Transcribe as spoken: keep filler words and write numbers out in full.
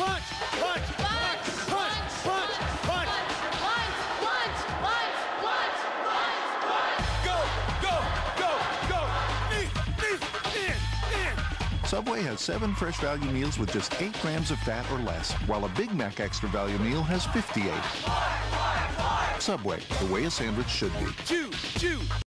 punch, punch, punch, punch, punch, punch, Punch, punch, punch, punch, punch. go, go, go, go, knee, knee, in, in. Subway has seven fresh value meals with just eight grams of fat or less, while a Big Mac Extra Value meal has fifty-eight. Subway, the way a sandwich should be. Chew, chew.